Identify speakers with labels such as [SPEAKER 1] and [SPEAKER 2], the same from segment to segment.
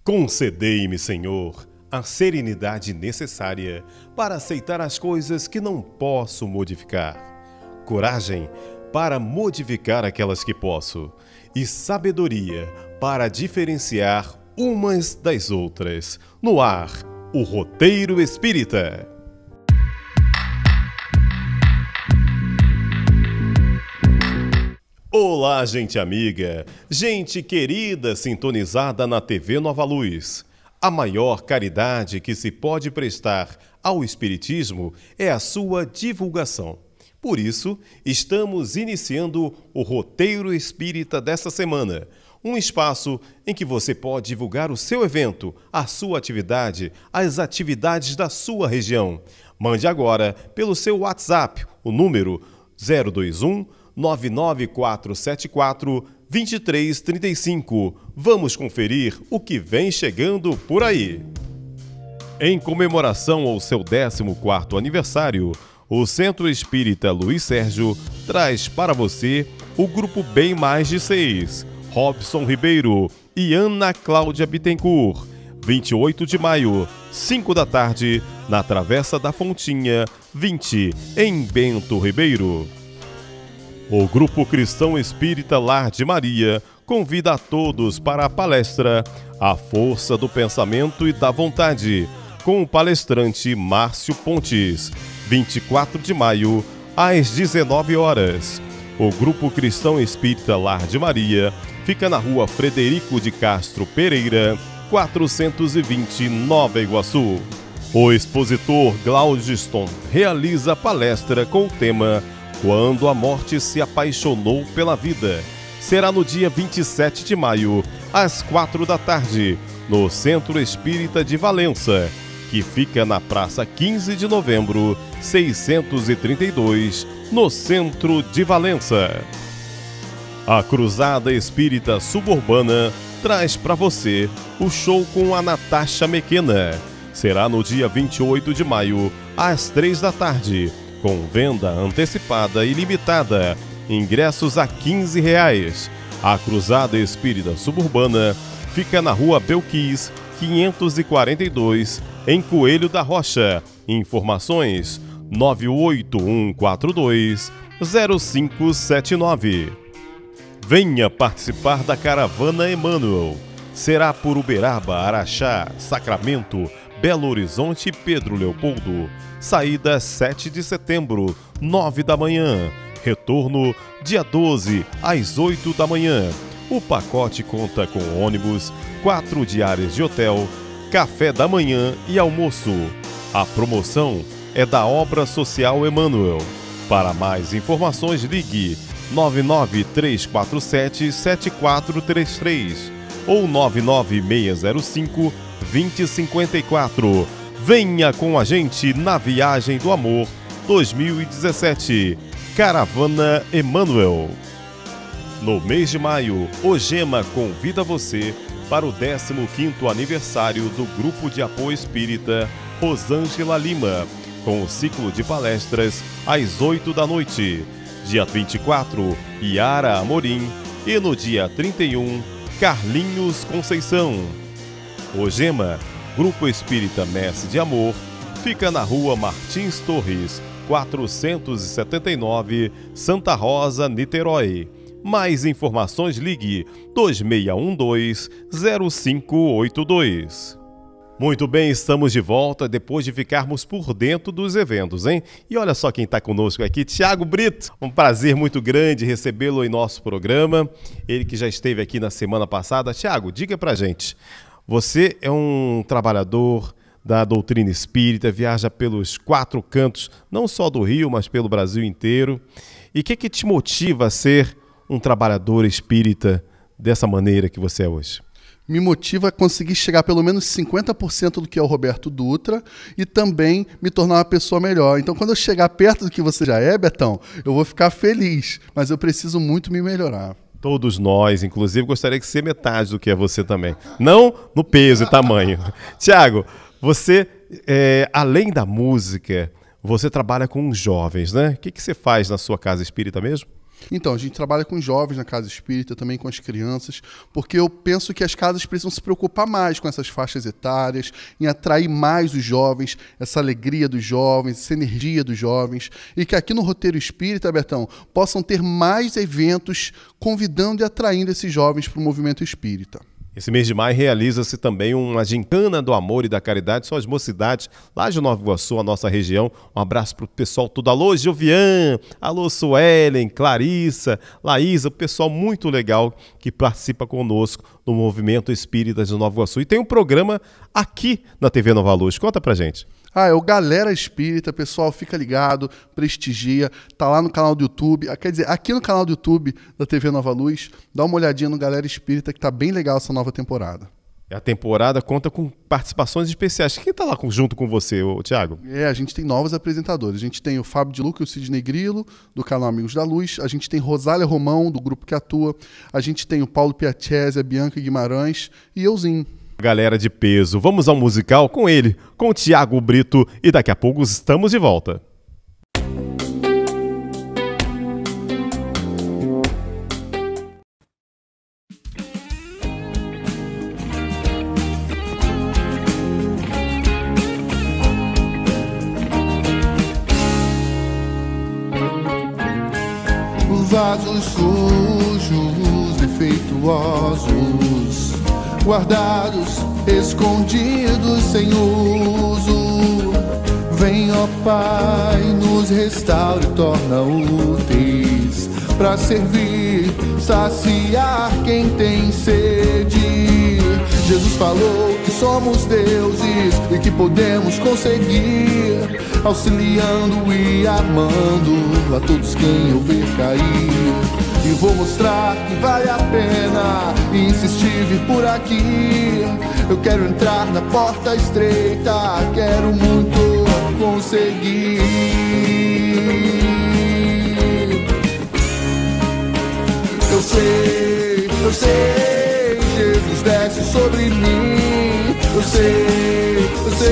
[SPEAKER 1] Concedei-me, Senhor, a serenidade necessária para aceitar as coisas que não posso modificar, coragem para modificar aquelas que posso e sabedoria para diferenciar umas das outras. No ar, o Roteiro Espírita. Olá, gente amiga, gente querida sintonizada na TV Nova Luz. A maior caridade que se pode prestar ao Espiritismo é a sua divulgação. Por isso, estamos iniciando o Roteiro Espírita desta semana, um espaço em que você pode divulgar o seu evento, a sua atividade, as atividades da sua região. Mande agora pelo seu WhatsApp o número 021 99474 2335. Vamos conferir o que vem chegando por aí. Em comemoração ao seu 14º aniversário, o Centro Espírita Luiz Sérgio traz para você o grupo Bem Mais de 6, Robson Ribeiro e Ana Cláudia Bittencourt, 28 de maio, 5 da tarde, na Travessa da Fontinha, 20, em Bento Ribeiro. O Grupo Cristão Espírita Lar de Maria convida a todos para a palestra A Força do Pensamento e da Vontade, com o palestrante Márcio Pontes, 24 de maio, às 19 horas. O Grupo Cristão Espírita Lar de Maria fica na rua Frederico de Castro Pereira, 420, Nova Iguaçu. O expositor Glaudston realiza a palestra com o tema Quando a Morte se Apaixonou pela Vida. Será no dia 27 de maio, às 4 da tarde, no Centro Espírita de Valença, que fica na Praça 15 de Novembro, 632, no centro de Valença. A Cruzada Espírita Suburbana traz para você o show com a Natasha Mequena. Será no dia 28 de maio, às 3 da tarde, com venda antecipada e limitada, ingressos a R$15. A Cruzada Espírita Suburbana fica na Rua Belquis, 542, em Coelho da Rocha. Informações 98142-0579. Venha participar da Caravana Emmanuel. Será por Uberaba, Araxá, Sacramento, Belo Horizonte e Pedro Leopoldo. Saída 7 de setembro, 9 da manhã. Retorno dia 12, às 8 da manhã. O pacote conta com ônibus, 4 diárias de hotel, café da manhã e almoço. A promoção é da Obra Social Emmanuel. Para mais informações, ligue 99347-7433 ou 99605-2054. Venha com a gente na Viagem do Amor 2017, Caravana Emmanuel. No mês de maio, o GEMA convida você para o 15º aniversário do Grupo de Apoio Espírita Rosângela Lima, com o ciclo de palestras às 8 da noite. Dia 24, Yara Amorim e no dia 31, Carlinhos Conceição. O GEMA, Grupo Espírita Mestre de Amor, fica na Rua Martins Torres, 479, Santa Rosa, Niterói. Mais informações, ligue 2612-0582. Muito bem, estamos de volta depois de ficarmos por dentro dos eventos, hein? E olha só quem está conosco aqui, Tiago Brito. Um prazer muito grande recebê-lo em nosso programa. Ele que já esteve aqui na semana passada. Tiago, diga pra gente. Você é um trabalhador da doutrina espírita, viaja pelos 4 cantos, não só do Rio, mas pelo Brasil inteiro. E o que te motiva a ser um trabalhador espírita dessa maneira que você é hoje?
[SPEAKER 2] Me motiva a conseguir chegar pelo menos 50% do que é o Roberto Dutra e também me tornar uma pessoa melhor. Então, quando eu chegar perto do que você já é, Betão, eu vou ficar feliz, mas eu preciso muito me melhorar.
[SPEAKER 1] Todos nós, inclusive, gostaria de ser metade do que é você também. Não no peso e tamanho. Tiago, você, além da música, você trabalha com jovens, né? O que você faz na sua casa espírita mesmo?
[SPEAKER 2] Então, a gente trabalha com jovens na Casa Espírita, também com as crianças, porque eu penso que as casas precisam se preocupar mais com essas faixas etárias, em atrair mais os jovens, essa alegria dos jovens, essa energia dos jovens, e que aqui no Roteiro Espírita, Betão, possam ter mais eventos convidando e atraindo esses jovens para o movimento espírita.
[SPEAKER 1] Esse mês de maio realiza-se também uma gincana do amor e da caridade. São as mocidades lá de Nova Iguaçu, a nossa região. Um abraço para o pessoal tudo. Alô, Jovian, alô, Suelen, Clarissa, Laísa, o pessoal muito legal que participa conosco no Movimento Espírita de Nova Iguaçu. E tem um programa aqui na TV Nova Luz. Conta pra gente.
[SPEAKER 2] É o Galera Espírita, pessoal, fica ligado, prestigia, tá lá no canal do YouTube, quer dizer, aqui no canal do YouTube da TV Nova Luz, dá uma olhadinha no Galera Espírita que tá bem legal essa nova temporada.
[SPEAKER 1] A temporada conta com participações especiais. Quem tá lá junto com você, Thiago?
[SPEAKER 2] A gente tem novos apresentadores. A gente tem o Fábio de Luca e o Sidney Grillo, do canal Amigos da Luz. A gente tem Rosália Romão, do grupo que atua. A gente tem o Paulo Piacese, a Bianca Guimarães e euzinho.
[SPEAKER 1] Galera de peso, vamos ao musical com ele, com o Thiago Brito, e daqui a pouco estamos de volta.
[SPEAKER 3] Vasos sujos, defeituosos, guardados, escondidos, sem uso. Vem, ó Pai, nos restaure e torna úteis pra servir, saciar quem tem sede. Jesus falou que somos deuses e que podemos conseguir, auxiliando e amando a todos quem eu ver cair. E vou mostrar que vale a pena insistir, vir por aqui. Eu quero entrar na porta estreita, quero muito conseguir. Eu sei, Jesus desce sobre mim. Eu sei,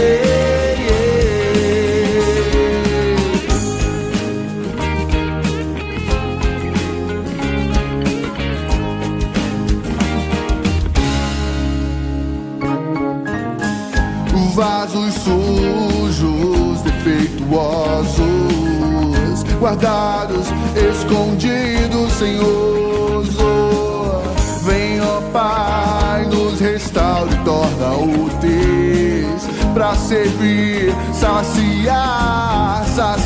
[SPEAKER 3] Vasos sujos, defeituosos, guardados, escondidos, sem uso. Vem, ó Pai, nos restaure e torna úteis pra servir, saciar.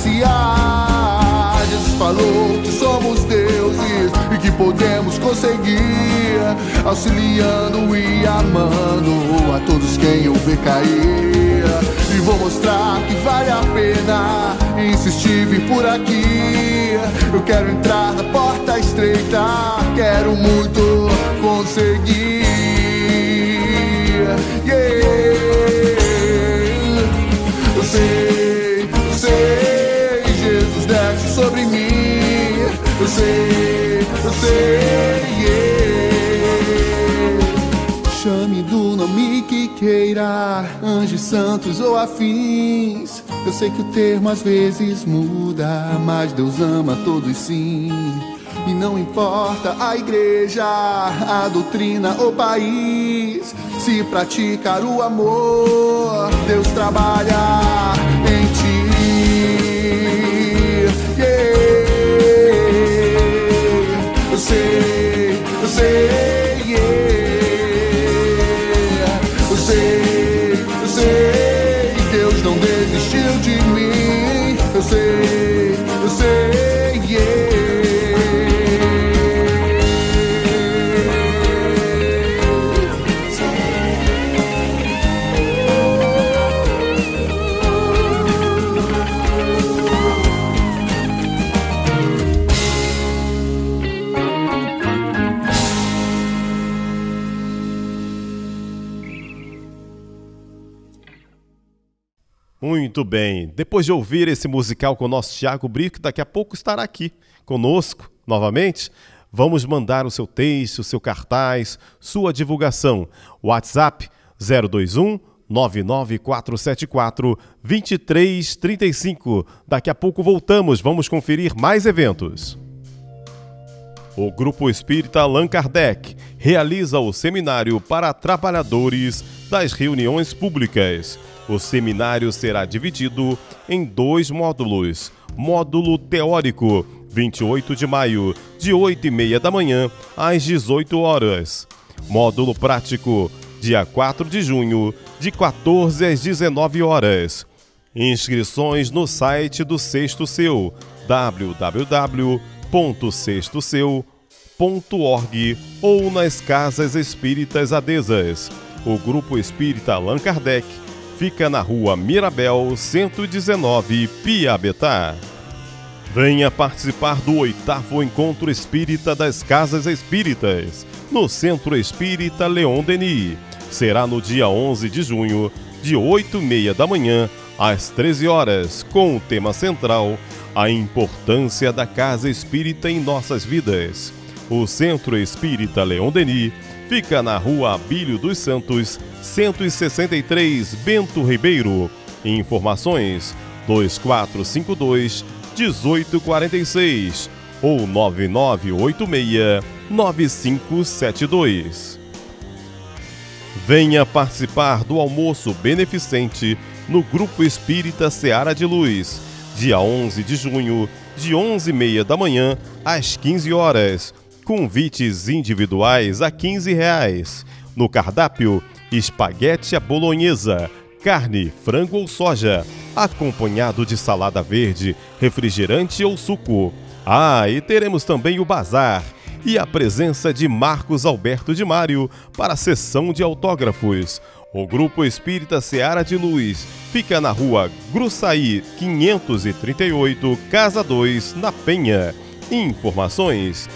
[SPEAKER 3] Jesus falou que somos deuses e que podemos conseguir, auxiliando e amando a todos quem eu ver cair. E vou mostrar que vale a pena insistir, vir por aqui. Eu quero entrar na porta estreita, quero muito conseguir. Eu sei, Jesus desce sobre mim. Eu sei, Chame do nome que queira, anjos santos ou afins. Eu sei que o termo às vezes muda, mas Deus ama todos sim. E não importa a igreja, a doutrina ou país, se praticar o amor, Deus trabalha em ti. Eu sei, Deus não desistiu de mim. Eu sei,
[SPEAKER 1] Muito bem, depois de ouvir esse musical com o nosso Thiago Brito, que daqui a pouco estará aqui conosco novamente, vamos mandar o seu texto, o seu cartaz, sua divulgação. WhatsApp 021 99474 2335. Daqui a pouco voltamos, vamos conferir mais eventos. O Grupo Espírita Allan Kardec realiza o seminário para trabalhadores das reuniões públicas. O seminário será dividido em 2 módulos. Módulo teórico, 28 de maio, de 8h30 da manhã às 18 horas. Módulo prático, dia 4 de junho, de 14 às 19 horas. Inscrições no site do Sexto Seu, www.sextoseu.org ou nas Casas Espíritas Adesas. O Grupo Espírita Allan Kardec fica na Rua Mirabel, 119, Piabetá. Venha participar do 8º Encontro Espírita das Casas Espíritas, no Centro Espírita Leon Denis. Será no dia 11 de junho, de 8h30 da manhã às 13 horas, com o tema central: a importância da Casa Espírita em nossas vidas. O Centro Espírita Leon Denis fica na Rua Abílio dos Santos, 163, Bento Ribeiro. Informações 2452-1846 ou 9986-9572. Venha participar do almoço beneficente no Grupo Espírita Seara de Luz, dia 11 de junho, de 11h30 da manhã às 15 horas. Convites individuais a R$15. No cardápio, espaguete à bolonhesa, carne, frango ou soja, acompanhado de salada verde, refrigerante ou suco. E teremos também o bazar e a presença de Marcos Alberto de Mário para a sessão de autógrafos. O Grupo Espírita Seara de Luz fica na Rua Gruçaí, 538, Casa 2, na Penha. Informações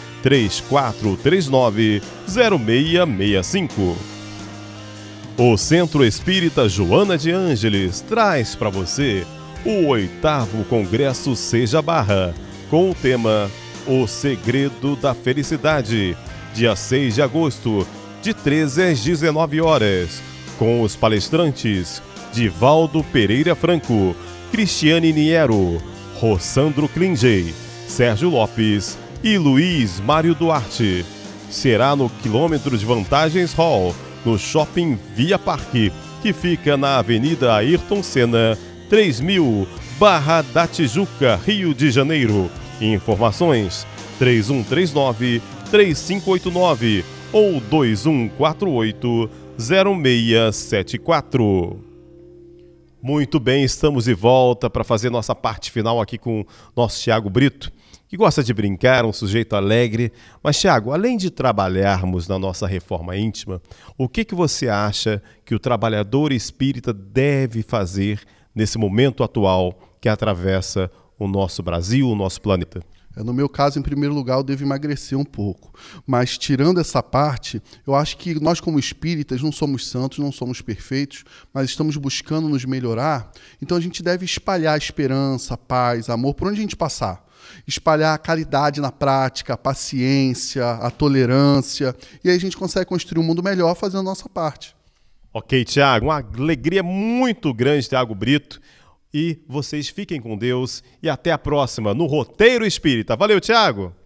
[SPEAKER 1] 3439-0665. O Centro Espírita Joana de Ângeles traz para você o 8º Congresso Seja Barra, com o tema O Segredo da Felicidade, dia 6 de agosto, de 13 às 19 horas, com os palestrantes Divaldo Pereira Franco, Cristiane Niero, Rossandro Klingey, Sérgio Lopes e Luiz Mário Duarte. Será no quilômetro de Vantagens Hall, no Shopping Via Parque, que fica na Avenida Ayrton Senna, 3000, Barra da Tijuca, Rio de Janeiro. Informações 3139-3589 ou 2148-0674. Muito bem, estamos de volta para fazer nossa parte final aqui com o nosso Thiago Brito, que gosta de brincar, um sujeito alegre. Mas, Thiago, além de trabalharmos na nossa reforma íntima, o que você acha que o trabalhador espírita deve fazer nesse momento atual que atravessa o nosso Brasil, o nosso planeta?
[SPEAKER 2] No meu caso, em primeiro lugar, eu devo emagrecer um pouco. Mas, tirando essa parte, eu acho que nós, como espíritas, não somos santos, não somos perfeitos, mas estamos buscando nos melhorar. Então, a gente deve espalhar esperança, paz, amor, por onde a gente passar. Espalhar a caridade na prática, a paciência, a tolerância. E aí a gente consegue construir um mundo melhor fazendo a nossa parte.
[SPEAKER 1] Ok, Thiago, uma alegria muito grande, Thiago Brito. E vocês fiquem com Deus e até a próxima no Roteiro Espírita. Valeu, Thiago!